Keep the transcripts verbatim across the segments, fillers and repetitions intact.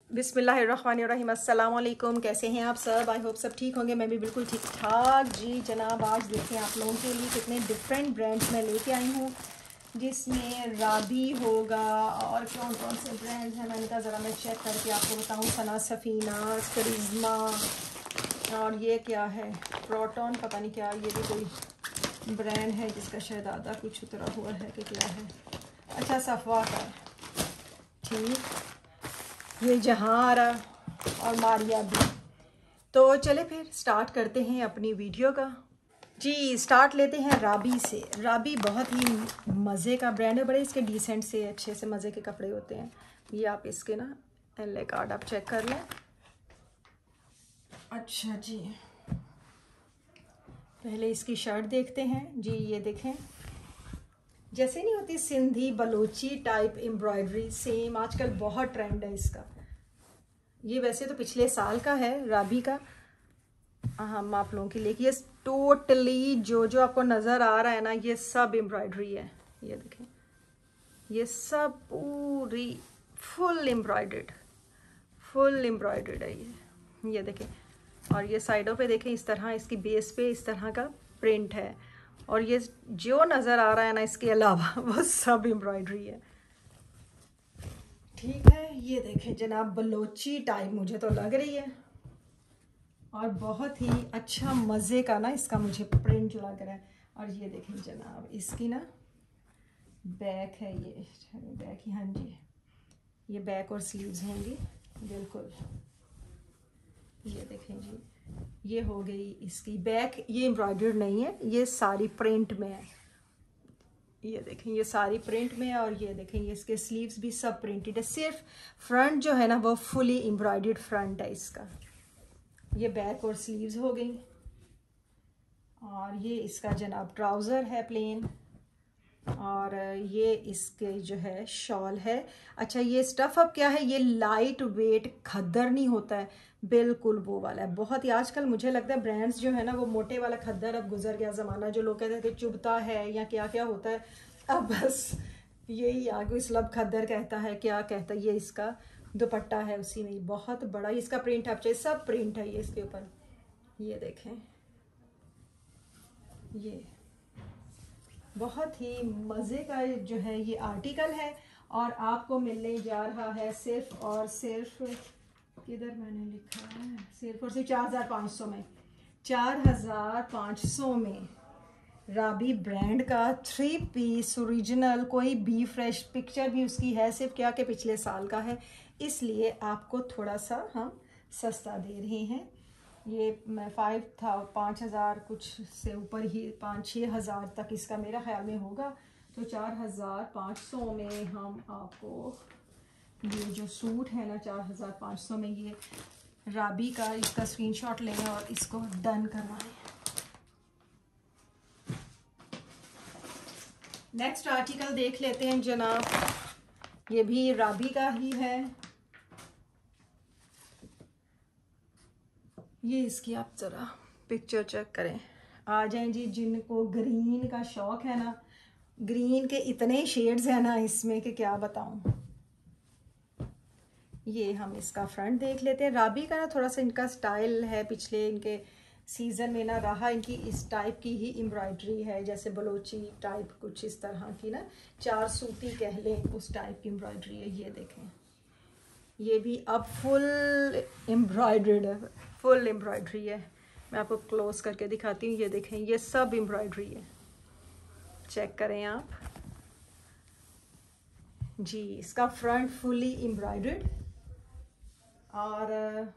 बिस्मिल्लाहिर्रहमानिर्रहीम, अस्सलाम वालेकुम। कैसे हैं आप सब? आई होप सब ठीक होंगे। मैं भी बिल्कुल ठीक ठाक जी जनाब। आज देखें आप लोगों के लिए कितने डिफरेंट ब्रांड्स मैं लेके आई हूँ, जिसमें राबी होगा और कौन कौन से ब्रांड्स हैं मैंने कहा ज़रा मैं चेक करके आपको बताऊँ। सना, सफ़ीना, करिश्मा और ये क्या है प्रोटॉन, पता नहीं क्या, ये भी कोई ब्रांड है जिसका शायद आधा कुछ उतरा हुआ है कि क्या है। अच्छा, सफ़वा का है, ठीक। ये जहारा और मारिया भी। तो चले फिर स्टार्ट करते हैं अपनी वीडियो का जी। स्टार्ट लेते हैं राबी से। राबी बहुत ही मज़े का ब्रांड है, बड़े इसके डिसेंट से अच्छे से मज़े के कपड़े होते हैं। ये आप इसके ना एल कार्ड आप चेक कर लें। अच्छा जी, पहले इसकी शर्ट देखते हैं जी। ये देखें, जैसे नहीं होती Sindhi Balochi type embroidery, same आजकल बहुत ट्रेंड है इसका। ये वैसे तो पिछले साल का है राबी का, हम आप लोगों के लिए। ये टोटली जो जो आपको नज़र आ रहा है ना, ये सब एम्ब्रॉयडरी है। ये देखें, ये सब पूरी फुल एम्ब्रॉयडर्ड फुल एम्ब्रॉयडर्ड है ये ये देखें। और ये साइडों पे देखें, इस तरह इसकी बेस पे इस तरह का प्रिंट है। और ये जो नज़र आ रहा है ना इसके अलावा वो सब एम्ब्रॉयडरी है, ठीक है। ये देखें जनाब, बलोची टाइप मुझे तो लग रही है, और बहुत ही अच्छा मज़े का ना इसका मुझे प्रिंट लग रहा है। और ये देखें जनाब, इसकी ना बैक है, ये बैक ही, हाँ जी, ये बैक और स्लीव्स होंगी बिल्कुल। ये देखें जी, ये हो गई इसकी बैक। ये एम्ब्रॉयडर्ड नहीं है, ये सारी प्रिंट में है। ये देखें, ये सारी प्रिंट में है। और ये देखें, ये इसके स्लीव्स भी सब प्रिंटेड है। सिर्फ फ्रंट जो है ना वो फुली एम्ब्रॉयडर्ड फ्रंट है इसका। ये बैक और स्लीव्स हो गई। और ये इसका जनाब ट्राउज़र है प्लेन, और ये इसके जो है शॉल है। अच्छा, ये स्टफ़ अब क्या है, ये लाइट वेट खद्दर नहीं होता है, बिल्कुल वो वाला है। बहुत ही आजकल मुझे लगता है ब्रांड्स जो है ना वो मोटे वाला खद्दर अब गुजर गया ज़माना। जो लोग कहते थे चुभता है या क्या क्या होता है, अब बस यही आ कोई स्लब खद्दर कहता है, क्या कहता है। ये इसका दुपट्टा है उसी में, बहुत बड़ा इसका प्रिंट आप चाहिए, सब प्रिंट है ये इसके ऊपर। ये देखें, ये बहुत ही मज़े का जो है ये आर्टिकल है। और आपको मिलने जा रहा है सिर्फ और सिर्फ, किधर मैंने लिखा है, सिर्फ और सिर्फ चार हज़ार पाँच सौ में। चार हज़ार पाँच सौ में राबी ब्रांड का थ्री पीस ओरिजिनल, कोई बी फ्रेश पिक्चर भी उसकी है, सिर्फ क्या कि पिछले साल का है, इसलिए आपको थोड़ा सा हम सस्ता दे रहे हैं। ये मैं फाइव था पाँच हज़ार कुछ से ऊपर ही, पाँच छः हज़ार तक इसका मेरा ख्याल में होगा। तो चार हज़ार पाँच सौ में हम आपको ये जो सूट है ना चार हज़ार पाँच सौ में, ये राबी का, इसका स्क्रीनशॉट लें और इसको डन करवाएं। नेक्स्ट आर्टिकल देख लेते हैं जनाब, ये भी राबी का ही है। ये इसकी आप ज़रा पिक्चर चेक करें। आ जाएं जी, जिनको ग्रीन का शौक़ है ना, ग्रीन के इतने शेड्स हैं ना इसमें कि क्या बताऊं। ये हम इसका फ्रंट देख लेते हैं। राबी का ना थोड़ा सा इनका स्टाइल है, पिछले इनके सीज़न में ना रहा, इनकी इस टाइप की ही एम्ब्रॉयडरी है, जैसे बलोची टाइप कुछ इस तरह की ना, चार सूती कह लें उस टाइप की एम्ब्रॉयडरी है। ये देखें, ये भी अब फुल एम्ब्रॉयडर्ड है, फुल एम्ब्रॉयडरी है। मैं आपको क्लोज करके दिखाती हूँ। ये देखें, ये सब एम्ब्रॉयडरी है, चेक करें आप जी। इसका फ्रंट फुली एम्ब्रॉयडर्ड, और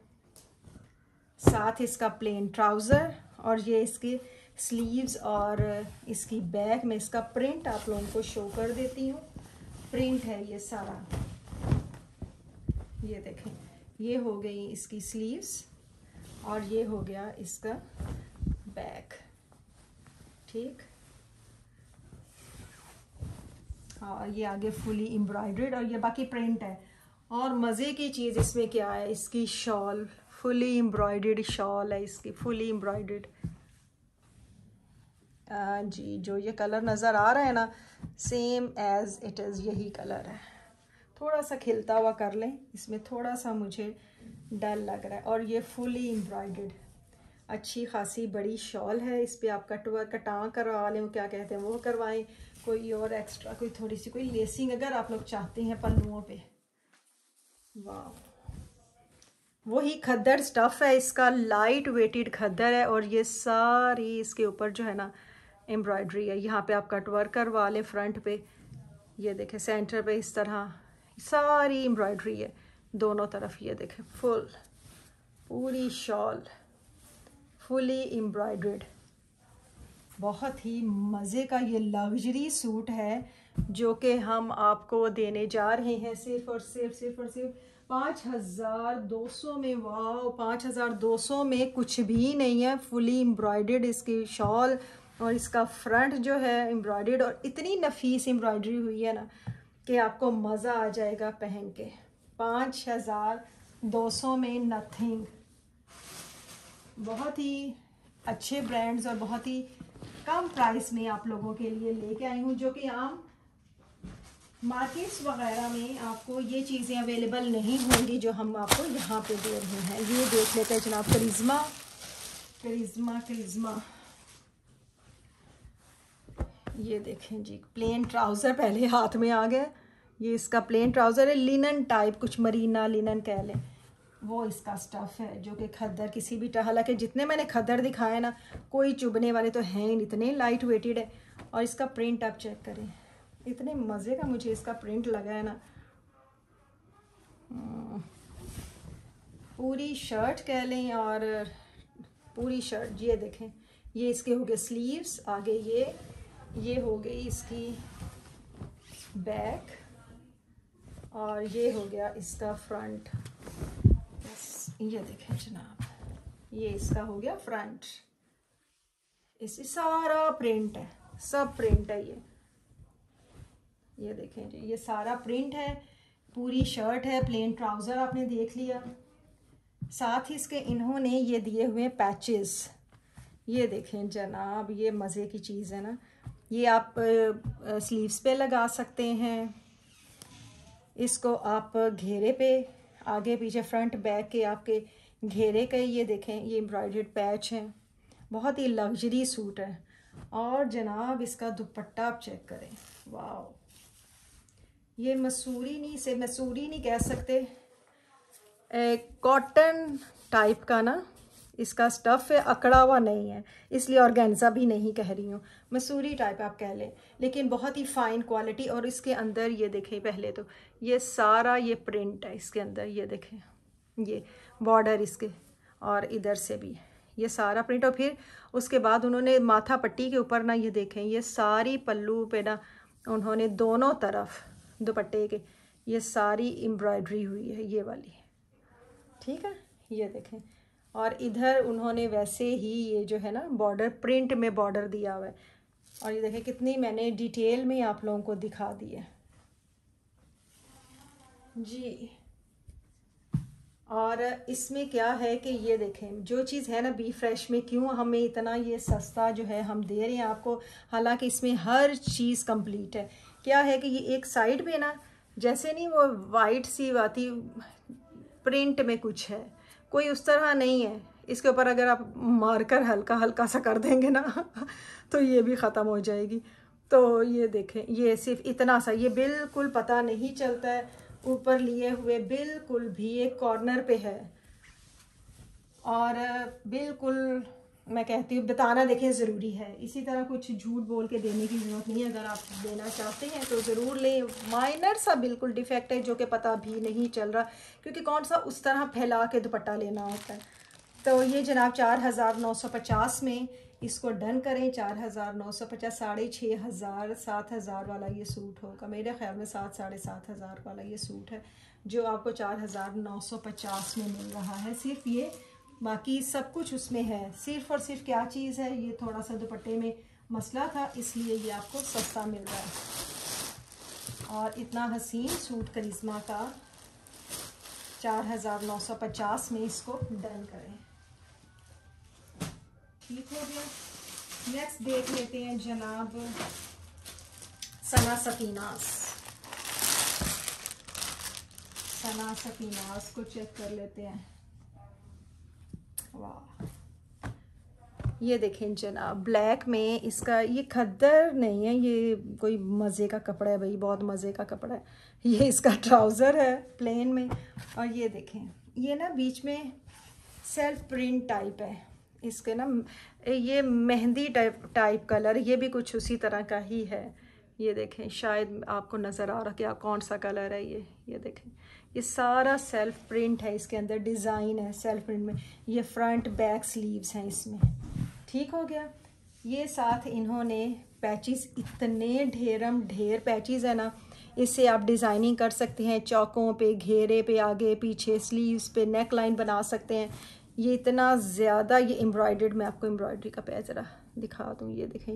साथ इसका प्लेन ट्राउज़र, और ये इसके स्लीव्स और इसकी बैक में इसका प्रिंट आप लोगों को शो कर देती हूँ। प्रिंट है ये सारा। ये देखें, ये हो गई इसकी स्लीव्स, और ये हो गया इसका बैक, ठीक। हाँ, ये आगे फुली एम्ब्रॉयडर्ड और ये बाकी प्रिंट है। और मज़े की चीज़ इसमें क्या है, इसकी शॉल फुली एम्ब्रॉयडर्ड शॉल है इसकी, फुली एम्ब्रॉयडर्ड जी। जो ये कलर नज़र आ रहा है ना, सेम एज इट इज़ यही कलर है। थोड़ा सा खिलता हुआ कर लें, इसमें थोड़ा सा मुझे डर लग रहा है। और ये फुली एम्ब्रॉयडर्ड अच्छी खासी बड़ी शॉल है, इस पर आप कटवा कटां करवा लें, क्या कहते हैं वो करवाएं, कोई और एक्स्ट्रा कोई थोड़ी सी कोई लेसिंग अगर आप लोग चाहते हैं पल्लुओं पे। वाह, वही खद्दर स्टफ़ है इसका, लाइट वेटेड खद्दर है। और ये सारी इसके ऊपर जो है ना एम्ब्रॉयडरी है। यहाँ पे आप कट वर्क करवा लें फ्रंट पे, ये देखें सेंटर पे इस तरह सारी एम्ब्रॉयडरी है दोनों तरफ। ये देखें फुल पूरी शॉल फुली एम्ब्रॉयडर्ड, बहुत ही मज़े का ये लग्जरी सूट है जो कि हम आपको देने जा रहे हैं सिर्फ और सिर्फ सिर्फ और सिर्फ पाँच हज़ार दो सौ में। वाह, पाँच हज़ार दो सौ में कुछ भी नहीं है। फुली एम्ब्रॉयडर्ड इसकी शॉल और इसका फ्रंट जो है एम्ब्रॉयडर्ड, और इतनी नफीस एम्ब्रॉयडरी हुई है ना कि आपको मज़ा आ जाएगा पहन के। पाँच हज़ार दो सौ में नथिंग। बहुत ही अच्छे ब्रांड्स और बहुत ही कम प्राइस में आप लोगों के लिए लेके आई हूँ, जो कि आम मार्केट्स वगैरह में आपको ये चीज़ें अवेलेबल नहीं होंगी जो हम आपको यहाँ पे दे रहे हैं। ये देख लेते हैं जनाब, करिश्मा करिश्मा करिश्मा ये देखें जी, प्लेन ट्राउज़र पहले हाथ में आ गया। ये इसका प्लेन ट्राउज़र है, लिनन टाइप, कुछ मरीना लिनन कह लें, वो इसका स्टफ़ है जो कि खद्दर किसी भी, हालांकि जितने मैंने खद्दर दिखाए ना कोई चुभने वाले तो हैं, इतने लाइट वेटेड है। और इसका प्रिंट आप चेक करें, इतने मज़े का मुझे इसका प्रिंट लगा है ना। पूरी शर्ट कह लें और पूरी शर्ट, ये देखें, ये इसके हो गए स्लीव्स, आगे ये ये हो गई इसकी बैक, और ये हो गया इसका फ्रंट। ये देखें जनाब, ये इसका हो गया फ्रंट। इसी सारा प्रिंट है, सब प्रिंट है। ये ये देखें जी, ये सारा प्रिंट है। पूरी शर्ट है, प्लेन ट्राउज़र आपने देख लिया, साथ ही इसके इन्होंने ये दिए हुए पैचेस। ये देखें जनाब, ये मज़े की चीज़ है ना। ये आप स्लीव्स पे लगा सकते हैं, इसको आप घेरे पे, आगे पीछे फ्रंट बैक के आपके घेरे के, ये देखें ये एम्ब्रॉयडर्ड पैच हैं। बहुत ही लग्जरी सूट है। और जनाब इसका दुपट्टा आप चेक करें, वाह, ये मसूरी नहीं से मसूरी नहीं कह सकते, कॉटन टाइप का ना इसका स्टफ़ है, अकड़ा हुआ नहीं है, इसलिए ऑर्गेन्जा भी नहीं कह रही हूँ, मसूरी टाइप आप कह लें, लेकिन बहुत ही फ़ाइन क्वालिटी। और इसके अंदर ये देखें, पहले तो ये सारा ये प्रिंट है इसके अंदर, ये देखें ये बॉर्डर इसके, और इधर से भी ये सारा प्रिंट। और फिर उसके बाद उन्होंने माथा पट्टी के ऊपर ना, ये देखें ये सारी पल्लू पे ना उन्होंने दोनों तरफ दुपट्टे के ये सारी एम्ब्रॉयडरी हुई है, ये वाली, ठीक है, ये देखें। और इधर उन्होंने वैसे ही ये जो है ना बॉर्डर प्रिंट में बॉर्डर दिया हुआ है। और ये देखें कितनी मैंने डिटेल में आप लोगों को दिखा दी है जी। और इसमें क्या है कि ये देखें, जो चीज़ है ना बी फ्रेश में, क्यों हमें इतना ये सस्ता जो है हम दे रहे हैं आपको, हालांकि इसमें हर चीज़ कंप्लीट है। क्या है कि ये एक साइड पे ना जैसे नहीं वो वाइट सी आती प्रिंट में कुछ है, कोई उस तरह नहीं है। इसके ऊपर अगर आप मार्कर हल्का हल्का सा कर देंगे ना तो ये भी ख़त्म हो जाएगी। तो ये देखें, ये सिर्फ इतना सा, ये बिल्कुल पता नहीं चलता है, ऊपर लिए हुए बिल्कुल भी एक कॉर्नर पे है। और बिल्कुल मैं कहती हूँ बताना देखें ज़रूरी है, इसी तरह कुछ झूठ बोल के देने की ज़रूरत नहीं है। अगर आप देना चाहते हैं तो ज़रूर लें। माइनर सा बिल्कुल डिफेक्ट है जो कि पता भी नहीं चल रहा, क्योंकि कौन सा उस तरह फैला के दुपट्टा लेना होता है। तो ये जनाब चार हज़ार नौ सौ पचास में इसको डन करें। चार हज़ार नौ सौ पचास, साढ़े छः हज़ार सात हज़ार वाला ये सूट होगा मेरे ख्याल में, सात साढ़े सात हज़ार वाला ये सूट है जो आपको चार हज़ार नौ सौ पचास में मिल रहा है। सिर्फ ये, बाकी सब कुछ उसमें है, सिर्फ और सिर्फ क्या चीज़ है, ये थोड़ा सा दुपट्टे में मसला था इसलिए ये आपको सस्ता मिल रहा है। और इतना हसीन सूट करिश्मा का चार हज़ार नौ सौ पचास में इसको डन करें। ठीक हो गया। नेक्स्ट देख लेते हैं जनाब सना सकीनास। सना सफीनाज को चेक कर लेते हैं। वाह, ये देखें जनाब, ब्लैक में इसका ये खद्दर नहीं है, ये कोई मज़े का कपड़ा है भाई, बहुत मज़े का कपड़ा है। ये इसका ट्राउज़र है प्लेन में, और ये देखें ये ना बीच में सेल्फ प्रिंट टाइप है इसके ना, ये मेहंदी टाइप टाइप कलर, ये भी कुछ उसी तरह का ही है। ये देखें, शायद आपको नज़र आ रहा कि कौन सा कलर है ये ये देखें, ये सारा सेल्फ प्रिंट है, इसके अंदर डिज़ाइन है सेल्फ प्रिंट में। ये फ्रंट बैक स्लीव्स हैं इसमें, ठीक हो गया। ये साथ इन्होंने पैचेस, इतने ढेरम ढेर पैचेस है ना, इससे आप डिज़ाइनिंग कर सकते हैं, चौकों पे, घेरे पे, आगे पीछे, स्लीव्स पे नेक लाइन बना सकते हैं। ये इतना ज़्यादा, ये एम्ब्रॉयडर्ड, मैं आपको एम्ब्रॉयडरी का पैच ज़रा दिखा दूँ, ये देखें,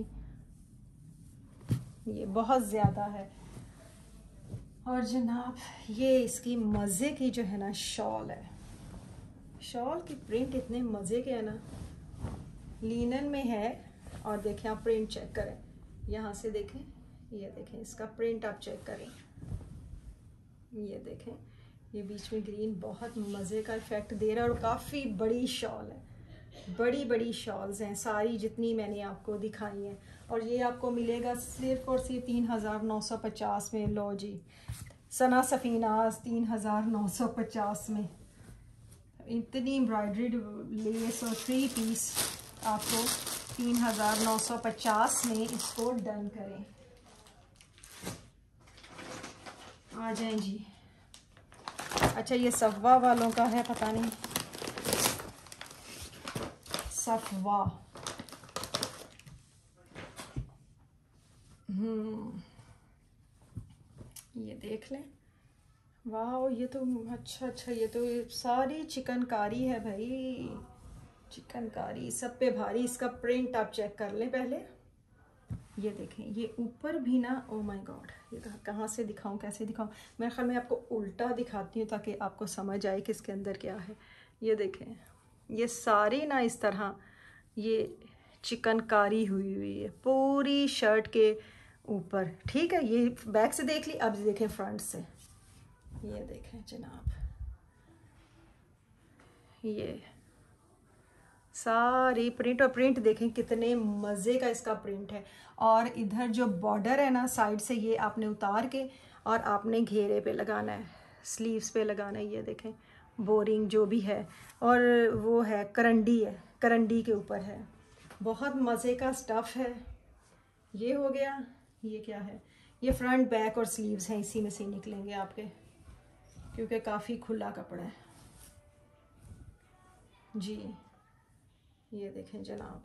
ये बहुत ज़्यादा है। और जनाब ये इसकी मज़े की जो है ना शॉल है, शॉल की प्रिंट इतने मज़े के है ना, लीनन में है। और देखें आप प्रिंट चेक करें, यहाँ से देखें, ये देखें इसका प्रिंट आप चेक करें, ये देखें, ये बीच में ग्रीन बहुत मज़े का इफ़ेक्ट दे रहा है। और काफ़ी बड़ी शॉल है, बड़ी बड़ी शॉल्स हैं सारी जितनी मैंने आपको दिखाई हैं। और ये आपको मिलेगा सिर्फ और सिर्फ तीन हज़ार नौ सौ पचास में। लो जी, सना सफीनाज तीन हज़ार नौ सौ पचास में, इतनी एम्ब्रॉयड्रीड लेस और थ्री पीस आपको तीन हज़ार नौ सौ पचास में इसको डन करें। आ जाएं जी। अच्छा, ये सफवा वालों का है, पता नहीं, सफवा, हम्म ये देख लें। वाह, ये तो अच्छा अच्छा, ये तो सारी चिकनकारी है भाई, चिकनकारी सब पे भारी। इसका प्रिंट आप चेक कर लें पहले, ये देखें, ये ऊपर भी ना, ओ माय गॉड, ये तो कहाँ से दिखाऊं, कैसे दिखाऊं, मेरे ख्याल में आपको उल्टा दिखाती हूँ ताकि आपको समझ आए कि इसके अंदर क्या है। ये देखें, ये सारी ना इस तरह ये चिकनकारी हुई हुई है पूरी शर्ट के ऊपर, ठीक है। ये बैक से देख ली, अब देखें फ्रंट से, ये देखें जनाब, ये सारी प्रिंट, और प्रिंट देखें कितने मज़े का इसका प्रिंट है। और इधर जो बॉर्डर है ना साइड से, ये आपने उतार के और आपने घेरे पे लगाना है, स्लीव्स पे लगाना है। ये देखें बोरिंग जो भी है, और वो है करंडी है, करंडी के ऊपर है, बहुत मज़े का स्टफ़ है। ये हो गया, ये क्या है, ये फ्रंट बैक और स्लीव्स हैं, इसी में से निकलेंगे आपके, क्योंकि काफ़ी खुला कपड़ा है जी। ये देखें जनाब,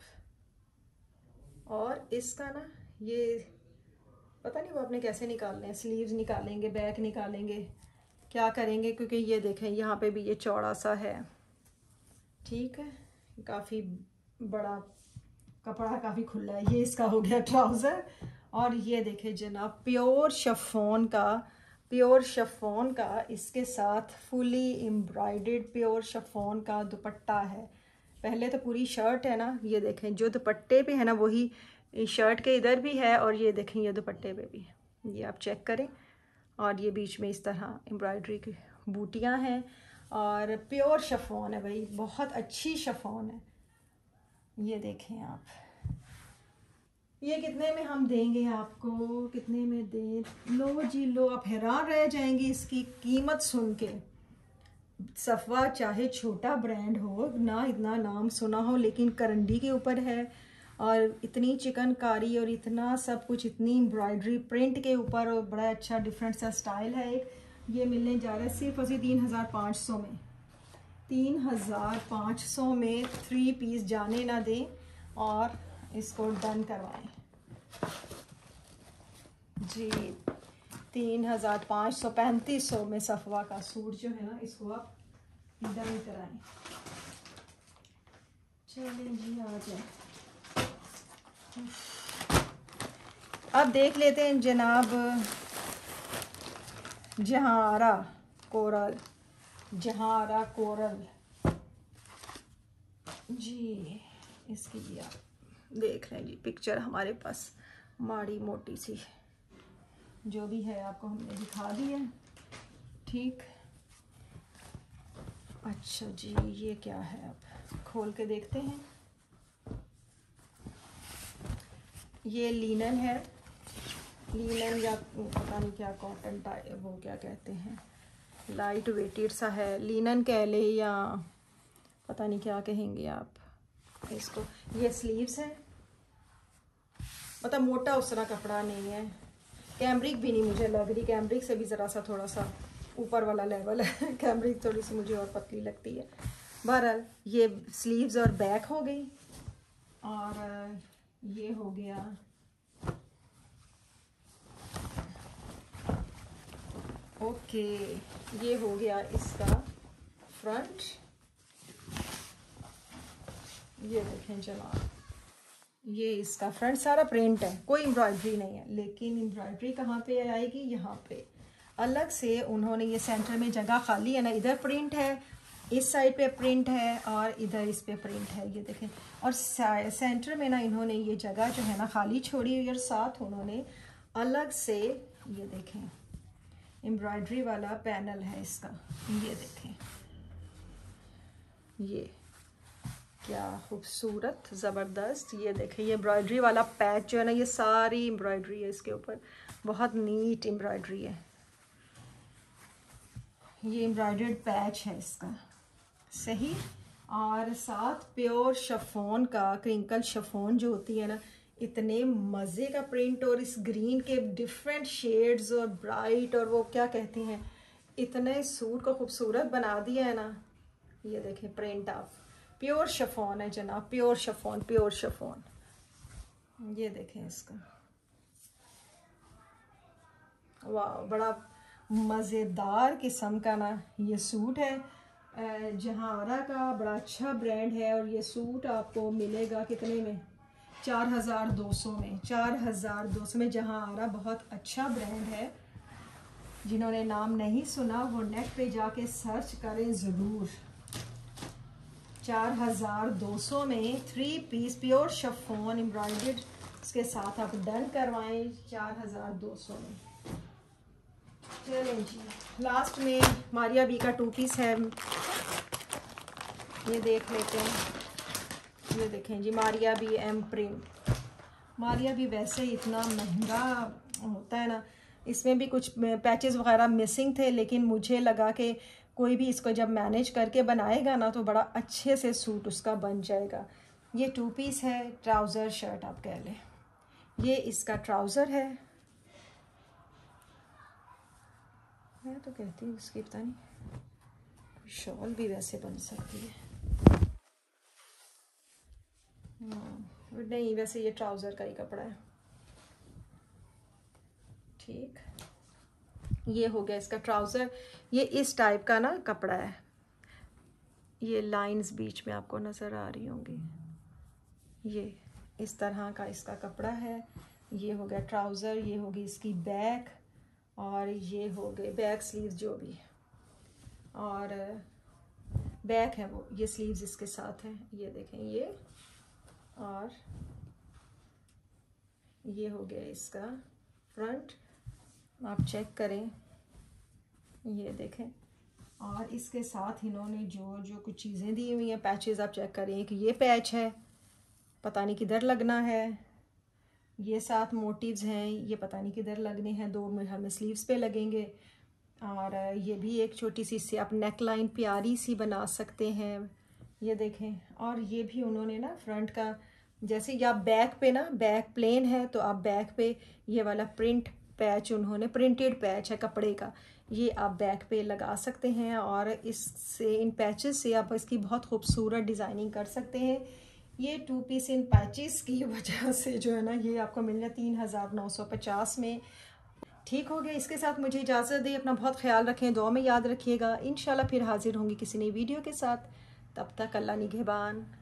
और इसका ना ये पता नहीं वो आपने कैसे निकालने हैं, स्लीव्स निकालेंगे, बैक निकालेंगे, क्या करेंगे, क्योंकि ये देखें यहाँ पे भी ये चौड़ा सा है, ठीक है, काफ़ी बड़ा कपड़ा, काफ़ी खुला है। ये इसका हो गया ट्राउज़र। और ये देखें जनाब, प्योर शिफॉन का, प्योर शिफॉन का इसके साथ फुली एम्ब्रॉयडर्ड प्योर शिफॉन का दुपट्टा है। पहले तो पूरी शर्ट है ना, ये देखें जो दुपट्टे पे है ना वही शर्ट के इधर भी है, और ये देखें ये दुपट्टे पे भी, ये आप चेक करें। और ये बीच में इस तरह एम्ब्रॉयडरी की बूटियां हैं, और प्योर शिफॉन है भाई, बहुत अच्छी शिफॉन है। ये देखें आप, ये कितने में हम देंगे आपको, कितने में दें, लो जी लो, आप हैरान रह जाएंगे इसकी कीमत सुन के। सफवा चाहे छोटा ब्रांड हो ना, इतना नाम सुना हो, लेकिन करंडी के ऊपर है, और इतनी चिकनकारी और इतना सब कुछ, इतनी एम्ब्रॉयडरी प्रिंट के ऊपर, और बड़ा अच्छा डिफरेंट सा स्टाइल है एक। ये मिलने जा रहा है सिर्फ और सिर्फ तीन हज़ार पाँच सौ में, तीन हज़ार पाँच सौ में थ्री पीस जाने ना दें और इसको डन करवाएं जी। तीन हज़ार पाँच सौ पैंतीस सौ में सफवा का सूट जो है ना, इसको आप डन कराएं। चलें जी, आ जाए। अब देख लेते हैं जनाब, जहारा कोरल, जहारा कोरल जी, इसकी भी आप देख लें जी, पिक्चर हमारे पास माड़ी मोटी सी जो भी है आपको हमने दिखा दी है, ठीक। अच्छा जी, ये क्या है, अब खोल के देखते हैं। ये लीनन है, लीनन या पता नहीं क्या कॉटन टाइप, वो क्या कहते हैं, लाइट वेटेड सा है, लीनन कह ले या पता नहीं क्या कहेंगे आप इसको। ये स्लीव्स है, मतलब मोटा उस तरह कपड़ा नहीं है, कैम्ब्रिक भी नहीं मुझे लग रही, कैम्ब्रिक से भी ज़रा सा थोड़ा सा ऊपर वाला लेवल है कैम्ब्रिक थोड़ी सी मुझे और पतली लगती है। बहरहाल ये स्लीव्स और बैक हो गई, और ये हो गया ओके, ये हो गया इसका फ्रंट। ये देखें जनाब, ये इसका फ्रंट सारा प्रिंट है, कोई एम्ब्रॉयडरी नहीं है, लेकिन एम्ब्रॉयडरी कहाँ पे आएगी, यहाँ पे अलग से उन्होंने ये सेंटर में जगह खाली है ना, इधर प्रिंट है, इस साइड पे प्रिंट है, और इधर इस पे प्रिंट है, ये देखें। और सेंटर में ना इन्होंने ये जगह जो है ना खाली छोड़ी हुई, और साथ उन्होंने अलग से ये देखें एम्ब्रॉयडरी वाला पैनल है इसका, ये देखें, ये क्या खूबसूरत ज़बरदस्त। ये देखें ये एम्ब्रॉयडरी वाला पैच जो है ना, ये सारी एम्ब्रॉयडरी है इसके ऊपर, बहुत नीट एम्ब्रॉयडरी है, ये एम्ब्रॉयडर्ड पैच है इसका, सही। और साथ प्योर शिफॉन का, क्रिंकल शिफॉन जो होती है ना, इतने मज़े का प्रिंट, और इस ग्रीन के डिफरेंट शेड्स और ब्राइट, और वो क्या कहती हैं, इतने सूट को खूबसूरत बना दिया है ना। ये देखें प्रिंट, आप प्योर शिफॉन है जनाब, प्योर शिफॉन, प्योर शिफॉन। ये देखें इसका, वाह, बड़ा मज़ेदार किस्म का ना ये सूट है। जहारा का बड़ा अच्छा ब्रांड है, और ये सूट आपको मिलेगा कितने में, चार हज़ार दो सौ में, चार हज़ार दो सौ में। जहारा बहुत अच्छा ब्रांड है, जिन्होंने नाम नहीं सुना वो नेट पे जाके सर्च करें ज़रूर। चार हज़ार दो सौ में three piece pure chiffon embroidered, उसके साथ आप डन करवाएं चार हज़ार दो सौ में। चलें जी, लास्ट में मारिया बी का टू पीस है, ये देख लेते हैं। ये देखें जी, मारिया बी एम प्रिंट। मारिया बी वैसे इतना महंगा होता है ना, इसमें भी कुछ पैचेस वगैरह मिसिंग थे, लेकिन मुझे लगा कि कोई भी इसको जब मैनेज करके बनाएगा ना तो बड़ा अच्छे से सूट उसका बन जाएगा। ये टू पीस है, ट्राउज़र शर्ट आप कह लें, ये इसका ट्राउज़र है। मैं तो कहती हूँ इसकी पता नहीं शॉल भी वैसे बन सकती है, नहीं वैसे ये ट्राउज़र का ही कपड़ा है, ठीक। ये हो गया इसका ट्राउज़र, ये इस टाइप का ना कपड़ा है, ये लाइंस बीच में आपको नज़र आ रही होंगी, ये इस तरह का इसका कपड़ा है। ये हो गया ट्राउज़र, ये होगी इसकी बैक, और ये हो गए बैक स्लीव्स जो भी, और बैक है वो, ये स्लीव्स इसके साथ हैं, ये देखें ये, और ये हो गया इसका फ्रंट, आप चेक करें, ये देखें। और इसके साथ इन्होंने जो जो कुछ चीज़ें दी हुई हैं, पैचेस आप चेक करें कि ये पैच है, पता नहीं किधर लगना है, ये सात मोटिव्स हैं, ये पता नहीं किधर लगने हैं, दो में हमें स्लीव्स पे लगेंगे, और ये भी एक छोटी सी इससे आप नेक लाइन प्यारी सी बना सकते हैं, ये देखें। और ये भी उन्होंने ना फ्रंट का, जैसे या बैक पे ना, बैक प्लेन है तो आप बैक पे ये वाला प्रिंट पैच, उन्होंने प्रिंटेड पैच है कपड़े का, ये आप बैक पे लगा सकते हैं, और इससे इन पैचेस से आप इसकी बहुत खूबसूरत डिज़ाइनिंग कर सकते हैं। ये टू पीस इन पैचेस की वजह से जो है ना, ये आपको मिलना तीन हज़ार नौ सौ पचास में। ठीक हो गया, इसके साथ मुझे इजाज़त दें, अपना बहुत ख्याल रखें, दुआ में याद रखिएगा। इंशाल्लाह फिर हाजिर होंगी किसी नई वीडियो के साथ, तब तक अल्लाह निगहबान।